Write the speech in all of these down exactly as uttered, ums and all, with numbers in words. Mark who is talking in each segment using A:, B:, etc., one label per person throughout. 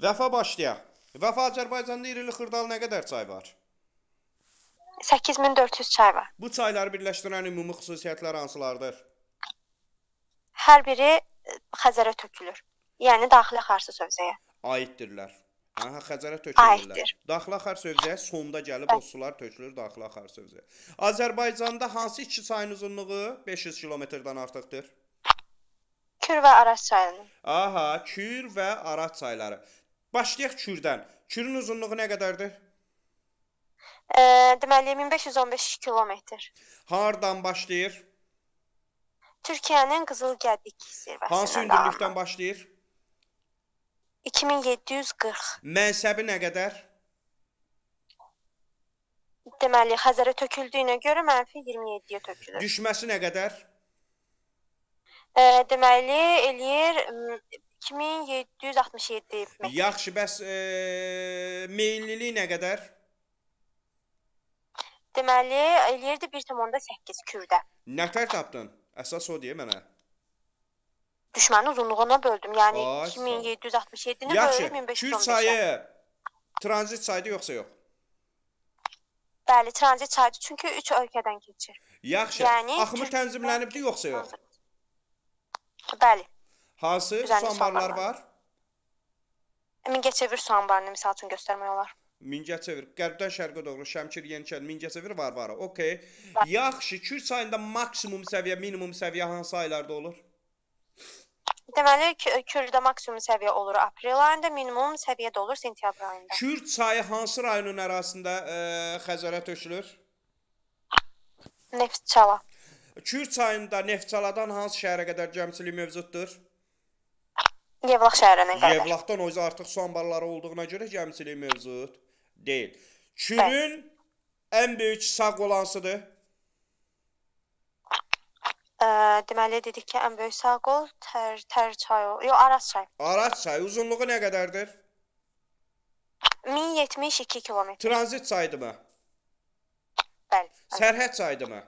A: Vəfa başlayaq. Vəfa Azərbaycanda irili xırdalı nə qədər çay var?
B: səkkiz min dörd yüz çay var.
A: Bu çayları birləşdirən ümumi xüsusiyyətlər hansılardır?
B: Hər biri e, Xəzərə tökülür. Yəni daxili axar su hövzəyə
A: Aiddirlər. Aha, Xəzərə tökülürlər.
B: aiddir.
A: Daxili axar su hövzəyə sonda gəlib o sular tökülür daxili axar su hövzəyə. Azərbaycanda hansı iki çayın uzunluğu beş yüz kilometrdən artıqdır?
B: Kür və Araz çayının.
A: Aha, Kür və Araz çayları. Başlayaq Kürdən. Kürün uzunluğu nə qədərdir?
B: E, deməli min beş yüz on beş kilometr.
A: Hardan başlayır?
B: Türkiyənin Qızıl Gəddik zirvəsindən.
A: Hansı hündürlükdən başlayır?
B: iki min yeddi yüz qırx.
A: Mənsəbi nə qədər?
B: Deməli Xəzərə töküldüyünə görə mənfi iyirmi yeddiyə tökülür.
A: Düşməsi nə qədər?
B: E, deməli eləyir iki min yeddi yüz altmış yeddi metr.
A: Yaxşı, bəs e, meyilliliyi nə qədər?
B: Deməli eləyirdi bir tam səkkiz kürdə.
A: Nətər tapdın? Əsas o deyə mənə.
B: Düşmənin uzunluğuna böldüm. Yəni
A: Ay,
B: iki min yeddi yüz altmış yeddini
A: Yaxşı,
B: bölüb min beş yüz
A: Kür
B: on beşə.
A: çayı tranzit çaydı yoxsa yox?
B: Bəli, tranzit çaydır. Çünki üç ölkədən keçir.
A: Yaxşı,
B: Yəni,
A: axımı
B: Türkiyə-
A: tənzimlənibdi yoxsa yox?
B: Bəli.
A: Hansı
B: Düzənli
A: su
B: su
A: anbarlar
B: anbarları.
A: var?
B: Mingəçevir su anbarını misal üçün göstərmək olar.
A: Mingəçevir, qərbdən şərqə doğru Şəmkir, Yeniçəl, Mingəçevir var var. Okay. Yaxşı, Kür çayında maksimum səviyyə, minimum səviyyə hansı aylarda olur?
B: Deməli Kü- Kürdə maksimum səviyyə olur aprel ayında, minimum səviyyə də olur sentyabr ayında.
A: Kür çayı hansı rayonun ərazisində e, Xəzərə tökülür?
B: Neftçala.
A: Kür çayında Neftçaladan hansı şəhərə qədər cəmçilik mövcuddur?
B: Yevlax şəhərinə qədər.
A: Yevlaxdan o yüzden artıq su anbarları olduğuna görə gəmçilik mövcud deyil. Kürün ən böyük sağ qolansıdır.
B: Ə, deməli dedik ki, ən böyük sağ qol tər, tər çayı, yox Araz çayı.
A: Araz çayı uzunluğu nə qədərdir?
B: min yetmiş iki kilometr.
A: Tranzit çayıdımı?
B: Bəli.
A: Sərhəd çayıdımı?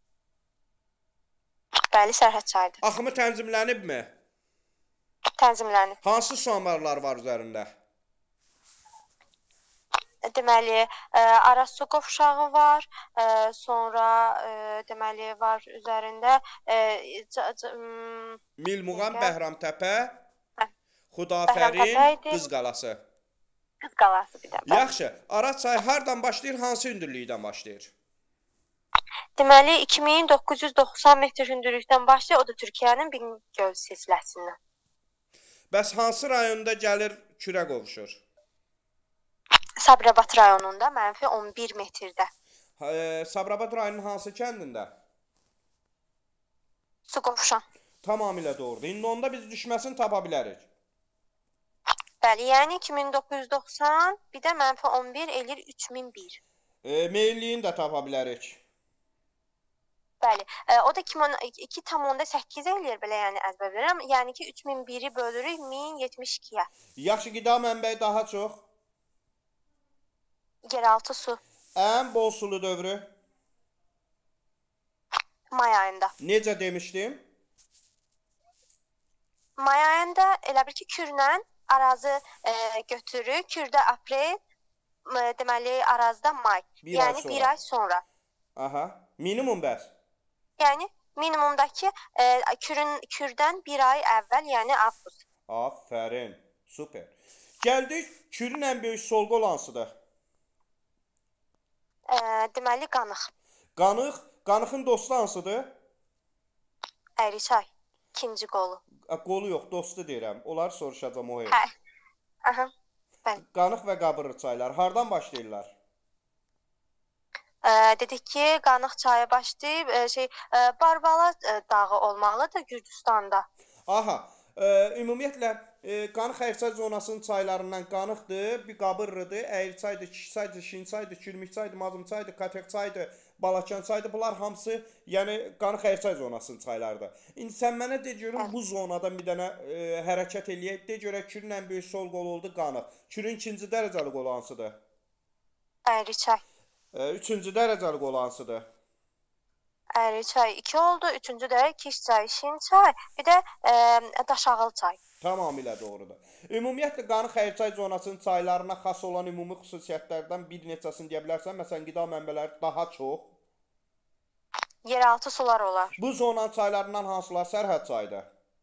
B: Bəli, sərhəd çayıdır.
A: Axımı tənzimlənibmi?
B: Tənzimlənib.
A: Hansı su anbarları var üzərində?
B: Deməli, ə, Araz su qovşağı var, ə, sonra ə, deməli var üzərində ə, c- c- m,
A: Milmuğan,
B: Bəhrəm-
A: Bəhramtəpə,
B: Hə.
A: Xudafərin,
B: Bəhramtəpə idi.
A: Qız qalası.
B: Qız qalası bir də. Bəli.
A: Yaxşı, Araz çayı hardan başlayır, hansı hündürlükdən başlayır?
B: Deməli iki min doqquz yüz doxsan metr hündürlükdən başlayır, o da Türkiyənin Bingöl silsiləsindən.
A: Bəs hansı rayonda gəlir Kürə qovuşur?
B: Sabirabad rayonunda mənfi on bir metrdə.
A: E, Sabirabad rayonunun hansı kəndində?
B: Su qovşan.
A: Tamamilə doğrudur. İndi onda biz düşməsini tapa bilərik.
B: Bəli, yəni iki min doqquz yüz doxsan, bir də mənfi on bir eləyir üç min bir.
A: E, meyilliyini də tapa bilərik.
B: Bəli, ə, o da iki tam səkkiz eləyir belə, yəni əzbər bilirəm. Yəni ki üç min biri bölürük min yetmiş ikiyə.
A: Yaxşı, qida mənbəyi daha çox.
B: Yeraltı su
A: Ən bol sulu dövrü.
B: may ayında.
A: Necə demişdim?
B: May ayında elə bir ki Kürlə Arazı ə, götürür. Kürdə aprel, ə, deməli Arazda may.
A: Bir ay
B: yəni
A: sonra.
B: bir ay sonra.
A: Aha. Minimum bəs.
B: Yəni minimumdakı ə, Kürün Kürdən bir ay əvvəl, yəni avqust.
A: Aferin. Super. Gəldik, Kürün ən böyük sol qolansıdır.
B: Ə, deməli Qanıq,
A: Qanıq, Qanıxın dostu hansıdır?
B: Əriçay, ikinci qolu.
A: A, qolu yox, dostu deyirəm. Onları soruşacağam o heç.
B: Hə. Aha. Bəli.
A: Qanıq və Qabırlı çaylar hardan başlayırlar?
B: Ə, dedik ki, Qanıq çayı başlayıb ə, şey ə, Barbala ə, dağı olmalıdır Gürcüstanda.
A: Aha, e, ümumiyyətlə e, Qanıq Ərçay zonasının çaylarından Qanıqdır, bir Qabırlıdır, Əyirçaydır, Kişçaydır, Şinçaydır, Kürmükçaydır, Mazımçaydır, Katəqçaydır, Balakənçaydır. Bunlar hamısı, yəni Qanıq Ərçay zonasının çaylarıdır. İndi sən mənə de görüm bu zonadan bir dənə e, hərəkət eləyək. De görək Kürün ən böyük sol qolu oldu Qanıq. Kürün ikinci dərəcəli qolu hansıdır?
B: Əriçay.
A: E, üçüncü dərəcəli qolu hansıdır?
B: Əriçay iki oldu, üçüncü də Kişçay, Şinçay, bir də ə, Daşağıl çay.
A: Tamamilə doğrudur. Ümumiyyətlə Qanı Xəzər zonasının çaylarına xas olan ümumi xüsusiyyətlərdən bir neçəsini deyə bilərsən. Məsələn, qida mənbələri daha çox.
B: Yeraltı sular olar.
A: Bu zonanın çaylarından hansılar sərhəd çayıdır?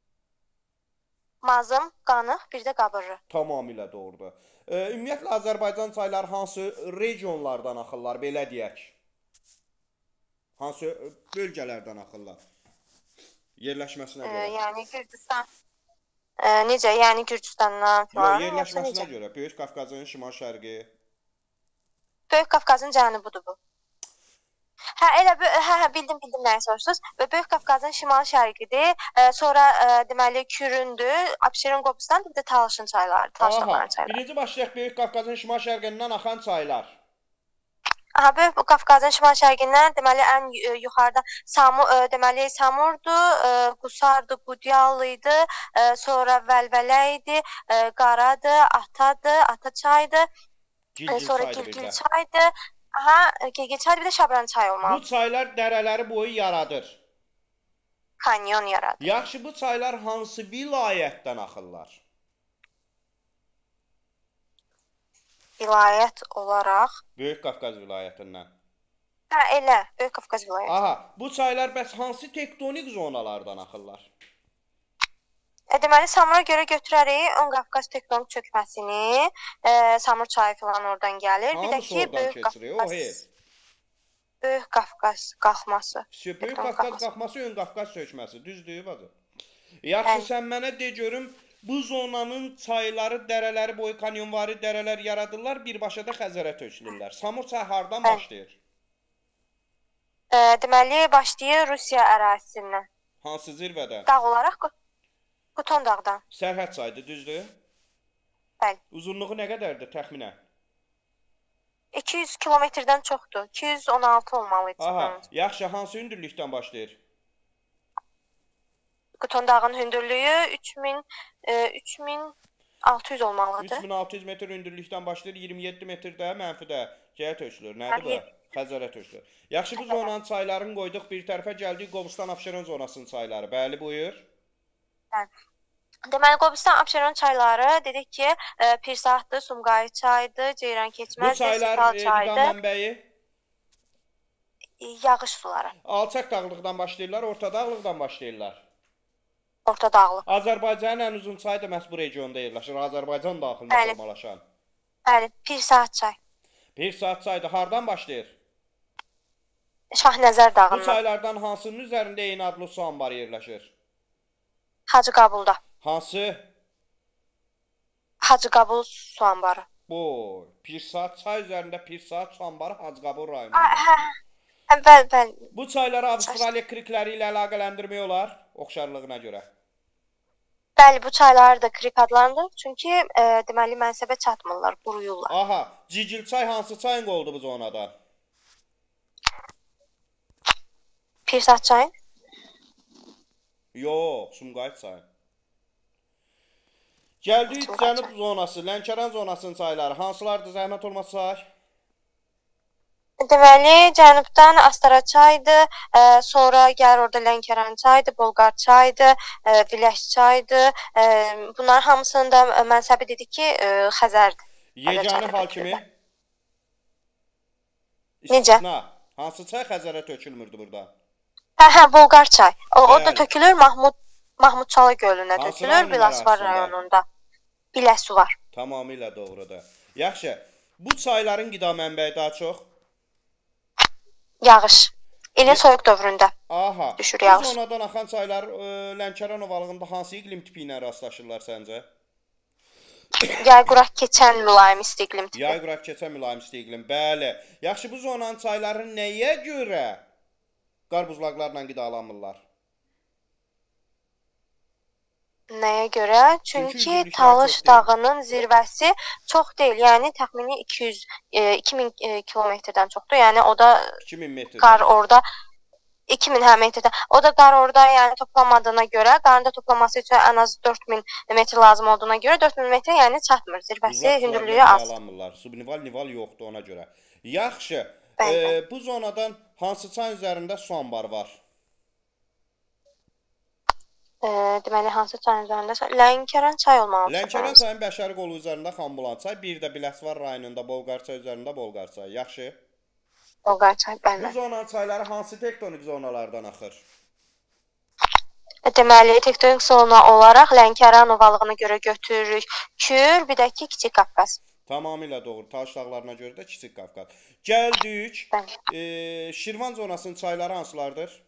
B: Mazım, Qanıq, bir də Qabırlı.
A: Tamamilə doğrudur. E, ümumiyyətlə Azərbaycan çayları hansı regionlardan axırlar, belə deyək? Hansı bölgələrdən axırlar? Yerləşməsinə
B: E,
A: görə.
B: yəni Gürcüstan. E, necə? Yəni Gürcüstandan falan.
A: Yox, yerləşməsinə görə. Böyük Qafqazın şimal-şərqi.
B: Böyük Qafqazın cənubudur bu. Hə, elə hə, hə, bildim, bildim nəyi soruşdunuz. Və Böyük Qafqazın şimal-şərqidir. E, sonra e, deməli Küründür, Abşeron, Qobustan, bir də Talışın çayları, Talış daxlarının çayları.
A: Birinci başlayaq Böyük Qafqazın şimal-şərqindən axan çaylar.
B: Aha, Böyük Qafqazın şimal-şərqindən deməli ən yuxarıda Samu, e, deməli Samurdur, e, Qusardır, Qudyallı idi, e, sonra Vəlvələ idi, e, Qaradır, Atadır, Ataçaydır, e, sonra Gilgil çaydır. Aha, Gilgil çaydır, bir də Şabran çayı olmalı.
A: Bu çaylar dərələri boyu yaradır.
B: Kanyon yaradır.
A: Yaxşı, bu çaylar hansı vilayətdən axırlar?
B: Vilayət olaraq
A: Böyük Qafqaz vilayətindən.
B: Hə, elə, Böyük Qafqaz vilayəti.
A: Aha, bu çaylar bəs hansı tektonik zonalardan axırlar?
B: E, deməli, Samura görə götürərik Ön Qafqaz tektonik çökməsini, e, Samur çayı falan oradan gəlir. Bir də ki, Böyük Qafqaz, Böyük Qafqaz qalxması.
A: Böyük Qafqaz qalxması Ön Qafqaz çökməsi, düzdür bacı? Yaxşı, sən mənə de görüm, bu zonanın çayları, dərələri boyu kanyonvari dərələr yaradırlar, birbaşa da Xəzərə tökülürlər. Samur çayı hardan başlayır?
B: E, deməli, başlayır Rusiya ərazisindən.
A: Hansı zirvədən?
B: Dağ olaraq Quton dağdan.
A: Sərhəd çayıdır, düzdür?
B: Bəli.
A: Uzunluğu nə qədərdir təxminən?
B: iki yüz kilometrdən çoxdur. iki yüz on altı olmalı idi.
A: Aha, yaxşı, hansı hündürlükdən başlayır?
B: Quton dağının hündürlüyü üç min, üç min altı yüz olmalıdır.
A: üç min altı yüz metr hündürlükdən başlayır, iyirmi yeddi metrdə mənfidə gəyə tökülür. Nədir bu? Xəzərə tökülür. Yaxşı, bu zonanın çaylarını qoyduq bir tərəfə, gəldik Qobustan, Abşeron zonasının çayları. Bəli, buyur.
B: Bəli. Deməli, Qobustan, Abşeron çayları dedik ki, e, Pirsahtdır, Sumqayıt çayıdır, Ceyran keçməzdir,
A: Bu çaylar
B: Sital çayıdır.
A: qida mənbəyi?
B: Yağış suları.
A: Alçaq dağlıqdan başlayırlar, orta dağlıqdan başlayırlar.
B: Orta dağlıq.
A: Azərbaycanın ən uzun çayı da məhz bu regionda yerləşir. Azərbaycan daxilində formalaşan.
B: Bəli, Pirsaht çay.
A: Pirsaht çayı hardan başlayır?
B: Şahnəzər dağından.
A: Bu çaylardan hansının üzərində eyni adlı su anbarı yerləşir?
B: Hacı Qabulda.
A: Hansı?
B: Hacı Qabul su anbarı.
A: Bu, Pirsaht çay üzərində Pirsaht su anbarı Hacı Qabul rayonunda.
B: Hə, bəli, bəli.
A: Bu çayları Avstraliya krikləri ilə əlaqələndirmək olar, oxşarlığına görə.
B: Bəli, bu çayları da krik adlandır. Çünki e, deməli mənsəbə çatmırlar, quruyurlar.
A: Aha, Cigil çay hansı çayın qoldu bu zonada?
B: Pirsaht çayın?
A: Yox, Sumqayıt çayı. Gəldik Cənub zonası, Lənkəran zonasının çayları hansılardır, zəhmət olmasa say?
B: Deməli, cənubdan Astara çaydır, e, sonra gəlir orada Lənkəran çaydır, Bolqar çaydır, e, Viləş çaydır. E, bunların hamısının da mənsəbi dedik ki, e, Xəzərdir.
A: Yeganə hal kimi?
B: Necə?
A: Hansı çay Xəzərə tökülmürdü burada?
B: Hə, hə, Bolqar çay. O, o da tökülür Mahmud Mahmudçalı gölünə tökülür, Biləsuvar rayonunda. Biləsuvar.
A: Tamamilə doğrudur. Yaxşı, bu çayların qida mənbəyi daha çox?
B: Yağış. İlin soyuq dövründə.
A: Aha.
B: Düşür yağış.
A: Bu zonadan axan çaylar e, Lənkəran ovalığında hansı iqlim tipi ilə rastlaşırlar səncə?
B: Yay quraq keçən mülayim isti iqlim tipi.
A: Yay quraq keçən mülayim isti iqlim. Bəli. Yaxşı, bu zonanın çayları nəyə görə qar buzlaqlarla qidalanmırlar?
B: Nəyə görə? Çünki Talış dağının zirvəsi çox deyil. Yəni təxmini iki yüz iki min kilometrdən çoxdur. Yəni o da
A: iki min metr.
B: Qar orada iki min hə metrdən. O da qar orada yəni toplanmadığına görə, qarın da toplanması üçün ən az dörd min metr lazım olduğuna görə dörd min metr yəni çatmır. Zirvəsi, hündürlüyü az.
A: Subnival, nival yoxdur ona görə. Yaxşı. E, bu zonadan hansı çayın üzərində su anbarı var?
B: E, deməli hansı çayın üzərində? Lənkəran çay olmalıdır.
A: Lənkəran çayın Bəşəri qolu üzərində Xanbulan çay, bir də Biləsuvar rayonunda Bolqar çay üzərində Bolqar çay. Yaxşı.
B: Bolqar çay,
A: Bu
B: bəli.
A: zonanın çayları hansı tektonik zonalardan axır?
B: Deməli, tektonik zona olaraq Lənkəran ovalığına görə götürürük Kür, bir də ki, Kiçik Qafqaz.
A: Tamamilə doğru. Taş dağlarına görə də Kiçik Qafqaz. Gəldik. E, Şirvan zonasının çayları hansılardır?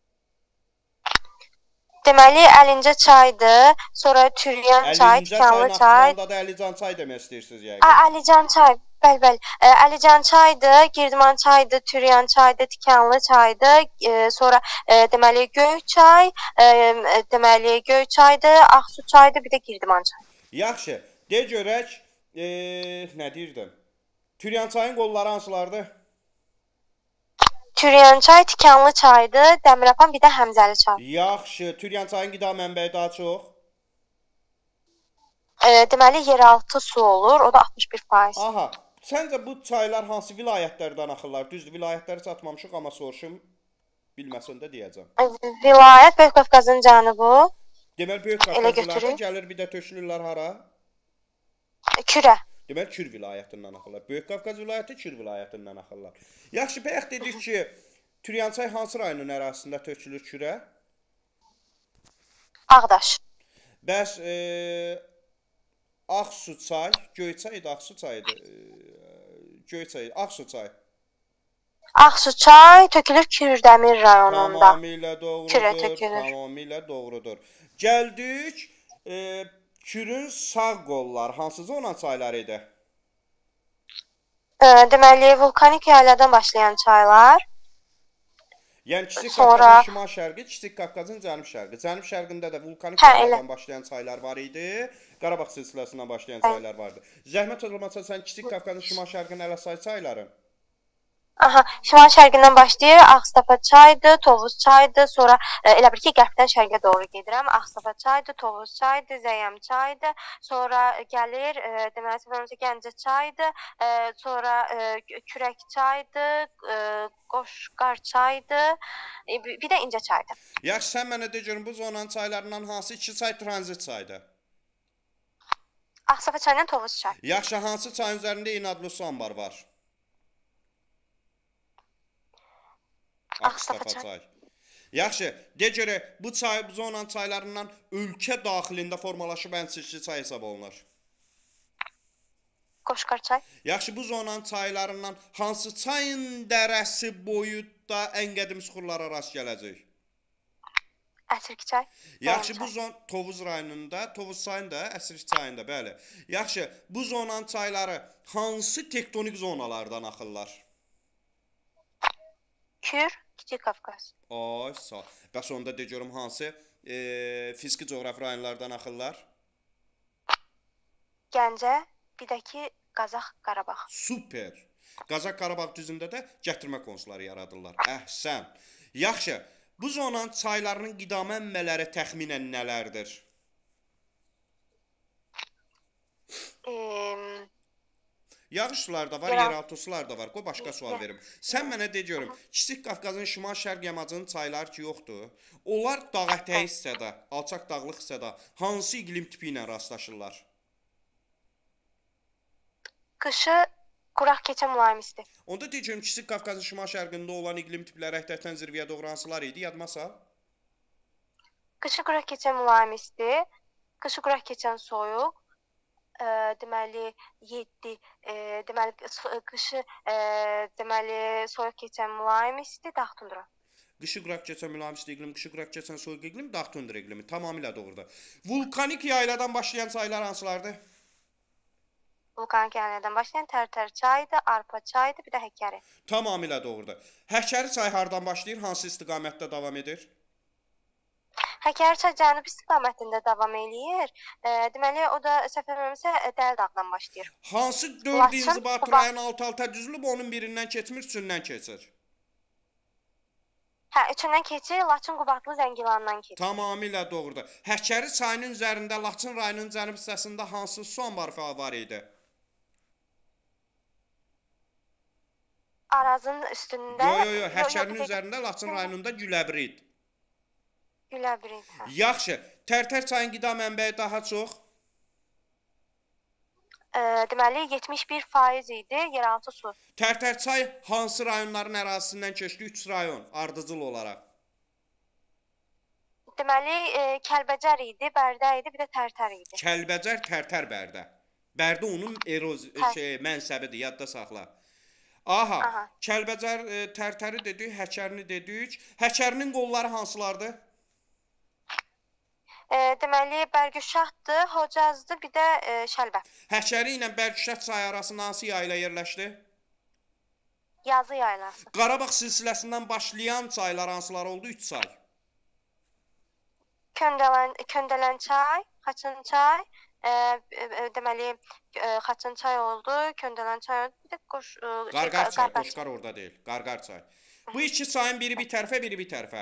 B: Deməli, Əlincə çaydır, sonra Türyan çay, Tikanlı çay.
A: Əlincə çay, da Əlican çay demək istəyirsiniz yəqin.
B: Əlican çay, bəli, bəli. Əlican çaydır, Girdiman çaydır, Türyan çaydır, Tikanlı çaydır, e, sonra e, deməli Göy çay, e, deməli Göy çaydır, Ağsu çaydır, bir də Girdiman çay.
A: Yaxşı. De görək, e, nə deyirdim? Türyan çayın qolları hansılardır?
B: Türyan çay, Tikanlı çaydır, Dəmirəpan, bir də Həmzəli çay.
A: Yaxşı. Türyan çayın qida mənbəyi daha çox?
B: E, deməli yeraltı su olur, o da altmış bir faiz.
A: Aha. Səncə bu çaylar hansı vilayətlərdən axırlar? Düzdür, vilayətləri çatmamışıq, amma soruşum bilməsən də deyəcəm.
B: Vilayət Böyük Qafqazın cənubu.
A: Deməli Böyük Qafqazlılarda gəlir bir də tökülürlər hara?
B: Kürə.
A: Deməli Kür vilayətindən axırlar. Böyük Qafqaz vilayəti Kür vilayətindən axırlar. Yaxşı, bayaq dedik ki, Türyan çay hansı rayonun ərazisində tökülür Kürə?
B: Ağdaş.
A: Bəs e, Ağsu çay, Göyçay idi, Ağsu çay idi. E, Göyçay, Ağsu çay.
B: Ağsu çay tökülür Kürdəmir rayonunda.
A: Tamamilə doğrudur.
B: Kürə tökülür.
A: Tamamilə doğrudur. Gəldik, e, Kürün sağ qolları hansı zona çayları idi?
B: E, deməli, vulkanik yayladan başlayan çaylar.
A: Yəni Kiçik
B: Sonra...
A: Qafqazın şimal-şərqi, Kiçik Qafqazın cənub-şərqi. Cənub-şərqində də vulkanik hə, yayladan başlayan çaylar var idi. Qarabağ silsiləsindən başlayan hə. çaylar vardı. Zəhmət olmasa sən Kiçik Qafqazın şimal-şərqini ələ say çayların.
B: Aha, şimal şərqindən başlayır. Ağstafa çaydır, Tovuz çaydır. Sonra e, elə bir ki, qərbdən şərqə doğru gedirəm. Ağstafa çaydır, Tovuz çaydır, Zəyəm çaydır. Sonra gəlir, e, deməli, Səfərəmsə Gəncə çaydır. E, sonra e, Kürək çaydır, e, Qoşqar çaydır. E, bir də İncə çaydır.
A: Yaxşı, sən mənə de görüm, bu zonanın çaylarından hansı iki çay tranzit çaydır?
B: Ağstafa çayından Tovuz çay.
A: Yaxşı, hansı çayın üzərində inadlı su anbar var? Ağstafa çay. Yaxşı, de görək, bu çay, bu zonanın çaylarından ölkə daxilində formalaşıb ən çirkli çay hesab olunur?
B: Qoşqar çay.
A: Yaxşı, bu zonanın çaylarından hansı çayın dərəsi boyutda ən qədim süxurlara rast gələcək?
B: Əsrik çay.
A: Yaxşı, bu zon Tovuz rayonunda, Tovuz çayında, Əsrik çayında, bəli. Yaxşı, bu zonanın çayları hansı tektonik zonalardan axırlar?
B: Kür, Kiçik Qafqaz.
A: Ay, sağ. Bəs onda de görüm hansı e, fiziki coğrafi rayonlardan axırlar?
B: Gəncə, bir də ki, Qazax, Qarabağ.
A: Super. Qazax, Qarabağ düzündə də gətirmə konsulları yaradırlar. Əhsən. Yaxşı, bu zonanın çaylarının qida mənbələri təxminən nələrdir?
B: Eee...
A: Yağış sular da var, yeraltı sular da var. Qoy başqa sual verim. Sən mənə de görüm, Kiçik Qafqazın şimal-şərq yamacının çayları ki yoxdur, onlar dağ ətəyi hissədə, alçaq dağlıq hissədə hansı iqlim tipi ilə rastlaşırlar?
B: Qışı quraq keçən mülayim isti.
A: Onda de görüm, Kiçik Qafqazın şimal-şərqində olan iqlim tipləri əhdətən zirvəyə doğru hansılar idi? Yadıma sal.
B: Qışı quraq keçən mülayim isti, qışı quraq keçən soyuq. E, deməli yeddi, e, deməli qışı e, deməli soyuq keçən mülayim isti, dağ tundra.
A: Qışı quraq keçən mülayim isti iqlim, qışı quraq keçən soyuq iqlim, dağ tundra iqlimi. Tamamilə doğrudur. Vulkanik yayladan başlayan çaylar hansılardır?
B: Vulkanik yayladan başlayan Tərtər çaydır, Arpa çaydır, bir də Həkəri.
A: Tamamilə doğrudur. Həkəri çay hardan başlayır, hansı istiqamətdə davam edir?
B: Həkəri çay cənub istiqamətində davam eləyir. E, deməli, o da Səfərəmsə Dəl dağdan başlayır.
A: Hansı dörd inzibat rayon alt-alta düzülüb, onun birindən keçmir, üçündən keçir?
B: Hə, üçündən keçir, Laçın, Qubadlı, Zəngilandan keçir.
A: Tamamilə doğrudur. Həkəri çayının üzərində Laçın rayonunun cənub hissəsində hansı su anbarı var idi?
B: Arazın üstündə...
A: Yox, yox, yox, Həkərinin üzərində Laçın rayonunda Güləbrid.
B: Güləbirin. Hə.
A: Yaxşı. Tərtər çayın qida mənbəyi daha çox.
B: E, deməli yetmiş bir faiz idi yeraltı su.
A: Tərtər çay hansı rayonların ərazisindən keçdi? üç rayon ardıcıl olaraq.
B: Deməli e, Kəlbəcər idi, Bərdə idi, bir də Tərtər idi.
A: Kəlbəcər, Tərtər, Bərdə. Bərdə onun eroz
B: Hə.
A: şey mənsəbidir, yadda saxla. Aha,
B: Aha.
A: Kəlbəcər e, Tərtəri dedik, Həkərini dedik. Həkərinin qolları hansılardır?
B: E, deməli Bərgüşahdır, Hocazdır, bir də e, Şəlbə.
A: Həkəri ilə Bərgüşah çayı arasında hansı yayla yerləşdi?
B: Yazı yaylası.
A: Qarabağ silsiləsindən başlayan çaylar hansılar oldu? üç çay.
B: Köndələn, Köndələn çay, Xaçın çay, e, e, deməli e, Xaçın çay oldu, Köndələn çay oldu, bir də qoş e,
A: Qarqar çay,
B: Qarqar
A: Qoşqar orada deyil. Qarqar çay. Bu iki çayın biri bir tərəfə, biri bir tərəfə.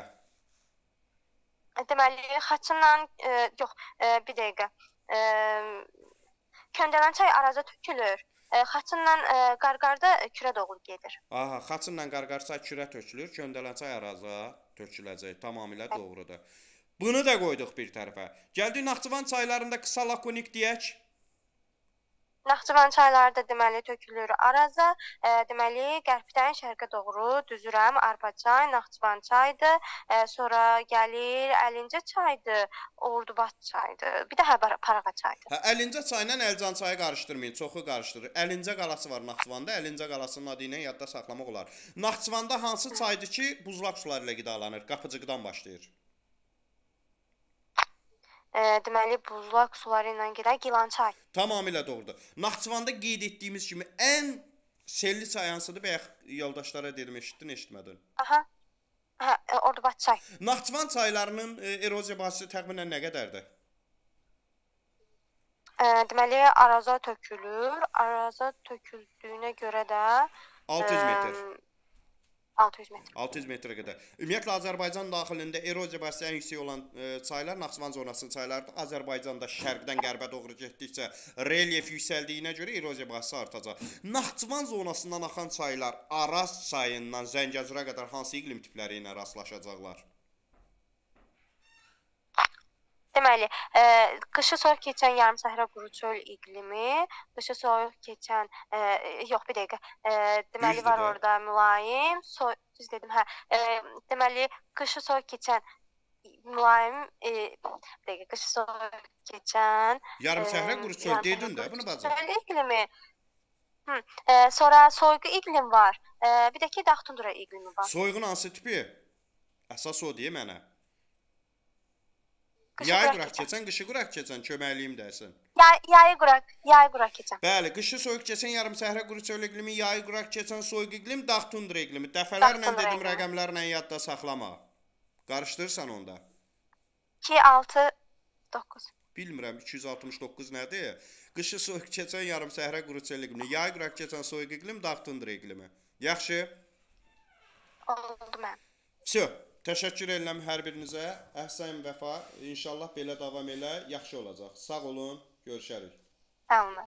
B: Deməli Xaçınla e, yox, e, bir dəqiqə. E, Köndələn çay Araza tökülür. E, Xaçınla e, Qarqarda kürə doğru gedir.
A: Aha, Xaçınla Qarqar çay kürə tökülür, Köndələn çay Araza töküləcək. Tamamilə doğrudur. Bunu da qoyduq bir tərəfə. Gəldik Naxçıvan çaylarında qısa lakonik deyək.
B: Naxçıvan çayları da deməli tökülür Araza. E, deməli qərbdən şərqə doğru düzürəm. Arpaçay, Naxçıvan çaydır. E, sonra gəlir Əlincə çaydır, Ordubad çaydır. Bir də Həbər Parağa çaydır.
A: Hə, Əlincə çayı ilə Əlcan çayı qarışdırmayın, çoxu qarışdırır. Əlincə qalası var Naxçıvanda, Əlincə qalasının adı ilə yadda saxlamaq olar. Naxçıvanda hansı çaydır ki, buzlaq suları ilə qidalanır? Qapıcıqdan başlayır.
B: E, deməli buzlaq suları ilə gedən Gilançay.
A: Tamamilə doğrudur. Naxçıvanda qeyd etdiyimiz kimi ən selli çay hansıdır? Bayaq yoldaşlara dedim, eşitdin, eşitmədin?
B: Aha. Hə, e, Ordubad çay.
A: Naxçıvan çaylarının e, eroziya bahisi təxminən nə qədərdir?
B: E, deməli Araza tökülür. Araza töküldüyünə görə də
A: altı yüz metr.
B: E, altı yüz metr.
A: altı yüz metrə qədər. Ümumiyyətlə Azərbaycan daxilində eroziya bahisi ən yüksək olan e, çaylar Naxçıvan zonasının çaylarıdır. Azərbaycanda şərqdən qərbə doğru getdikcə relyef yüksəldiyinə görə eroziya bahisi artacaq. Naxçıvan zonasından axan çaylar Araz çayından Zəngəzura qədər hansı iqlim tipləri ilə rastlaşacaqlar?
B: Deməli, e, qışı soyuq keçən yarımsəhra quru çöl iqlimi, qışı soyuq keçən, e, yox bir dəqiqə, e, deməli
A: Düzdür
B: var
A: də.
B: orada mülayim, soy, düz dedim, hə, e, deməli qışı soyuq keçən mülayim, e, bir dəqiqə, qışı soyuq keçən,
A: Yarımsəhra quru çöl
B: yarımsəhra
A: dedin də,
B: quru
A: bunu bacı.
B: çöl iqlimi. Hı, e, sonra soyuq iqlim var, e, bir də ki dağ tundra iqlimi var.
A: Soyuğun hansı tipi? Əsas o deyə mənə.
B: Qışı
A: Yay
B: quraq
A: quraq
B: keçən.
A: keçən, qışı quraq keçən, köməkliyim dərsin.
B: Yay, yayı quraq, yayı quraq keçən.
A: Bəli, qışı soyuq keçən yarımsəhra quru çöl iqlimi, yayı quraq keçən soyuq iqlim, dağ tundra iqlimi. Dəfələrlə
B: tundra
A: dedim
B: iqlimi.
A: rəqəmlərlə yadda saxlama. Qarışdırırsan onda.
B: iki, altı, doqquz.
A: Bilmirəm iki yüz altmış doqquz nədir? Qışı soyuq keçən yarımsəhra quru çöl iqlimi, yayı quraq keçən soyuq iqlim, dağ tundra iqlimi. Yaxşı?
B: Oldu mənim.
A: Vsyo, təşəkkür edirəm hər birinizə. Əhsən Vəfa, inşallah belə davam elə, yaxşı olacaq. Sağ olun, görüşərik.
B: Sağ olun.